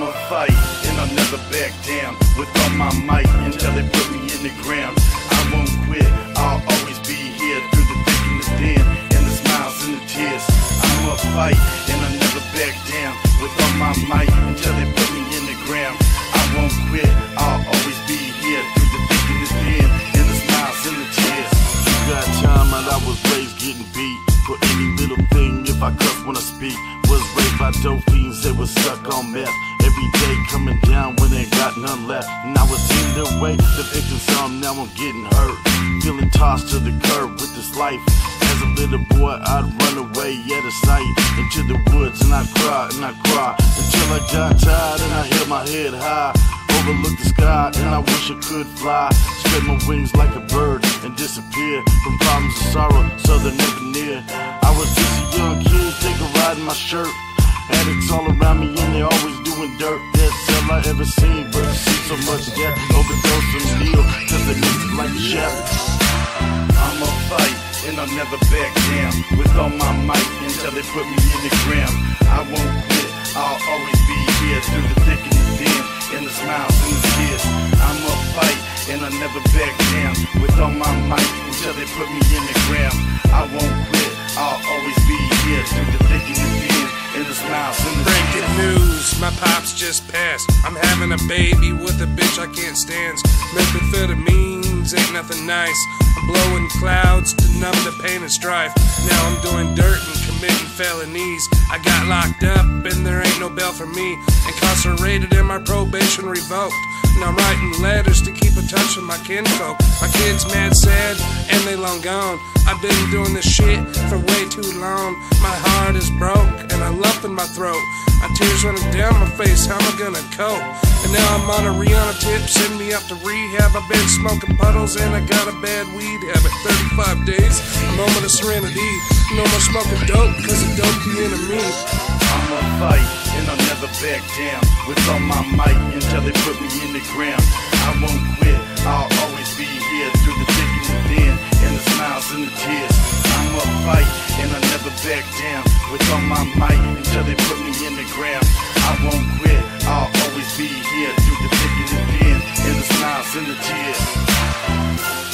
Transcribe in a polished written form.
I'ma fight, and I'll never back down. With all my might, until they put me in the ground. I won't quit, I'll always be here. Through the thick and the thin, and the smiles and the tears. I'ma fight, and I'll never back down. With all my might, until they put me in the ground. I won't quit, I'll always be here. Through the thick and the thin, and the smiles and the tears. You got time and I was raised getting beat. For any little thing, if I cuss when I speak. Was raised by dope fiends, they was stuck on meth. Every day coming down when they got none left. And I was in their way, the victim some, now I'm getting hurt. Feeling tossed to the curb with this life. As a little boy, I'd run away out of sight into the woods, and I'd cry until I got tired and I held my head high. Overlook the sky and I wish I could fly. Spread my wings like a bird and disappear from problems of sorrow, so they're never near. I was just a young kid, take a ride in my shirt. Addicts all around me and they always doing dirt. That's all I ever seen, but I see so much death. Overdose and kneel, cause they missed it like a chef. I'ma fight, and I'll never back down. With all my might, until they put me in the ground. I won't quit, I'll always be here. Through the thick and the thin, and the smiles and the tears. I'ma fight, and I'll never back down. With all my might, until they put me in the ground. I won't quit, I'll always be here. Through the thick and the thin, and the smiles and the tears. Breaking news, my pops just passed. I'm having a baby with a bitch I can't stand. Methamphetamines ain't nothing nice. I'm blowing clouds to numb the pain and strife. Now I'm doing dirt and committing felonies. I got locked up and there ain't no bail for me. Incarcerated and my probation revoked. Now I'm writing letters to keep in touch with my kinfolk. My kids mad sad and they long gone. I've been doing this shit for way too long. My heart is broke and a lump in my throat. My tears running down my face, how am I gonna cope? And now I'm on a Rihanna tip, send me up to rehab. I've been smoking puddles and I got a bad weed habit. 35 days, a moment of serenity. No more smoking dope, cause the dope the enemy. I'ma fight, and I'll never back down. With all my might, until they put me in the ground. I won't quit, I'll always be here. Through the thick and the thin, and the smiles and the tears. I'ma fight, and I'll never back down. With all my might, until they put me in the ground. I won't quit, I'll always be here. Through the thick and the thin, and the smiles and the tears.